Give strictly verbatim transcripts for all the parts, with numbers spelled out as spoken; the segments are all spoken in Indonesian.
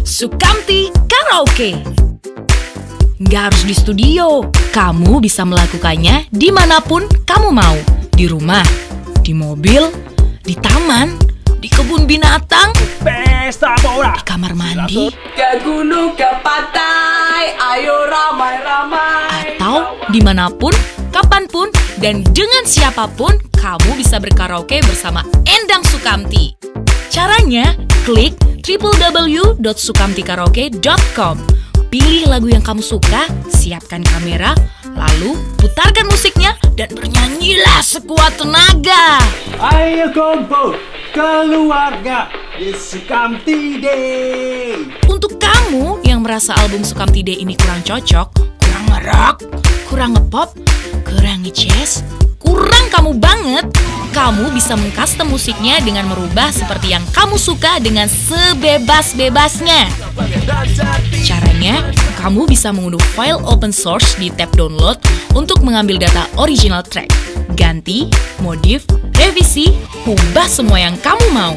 Sukamti Karaoke. Nggak harus di studio, kamu bisa melakukannya dimanapun kamu mau. Di rumah, di mobil, di taman, di kebun binatang, pesta bola, di kamar mandi, ke gunung, ke pantai, ayo ramai-ramai. Atau dimanapun, kapanpun, dan dengan siapapun, kamu bisa berkaraoke bersama Endang Sukamti. Caranya, klik w w w dot sukamti karaoke dot com. Pilih lagu yang kamu suka, siapkan kamera, lalu putarkan musiknya dan bernyanyilah sekuat tenaga. Ayo kumpul keluarga di Sukamti Day. Untuk kamu yang merasa album Sukamti Day ini kurang cocok, kurang nge-rock, kurang nge-pop, kurang nge-jazz, kurang kamu banget, kamu bisa mengcustom musiknya dengan merubah seperti yang kamu suka dengan sebebas-bebasnya. Caranya, kamu bisa mengunduh file open source di tab download untuk mengambil data original track, ganti, modif, revisi, ubah semua yang kamu mau.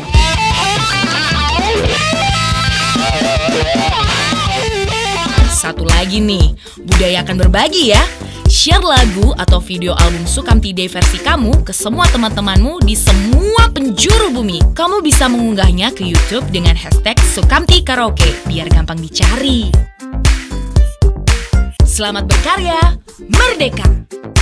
Satu lagi nih, budayakan berbagi ya. Share lagu atau video album Sukamti Day versi kamu ke semua teman-temanmu di semua penjuru bumi. Kamu bisa mengunggahnya ke YouTube dengan hashtag Sukamti Karaoke biar gampang dicari. Selamat berkarya, merdeka!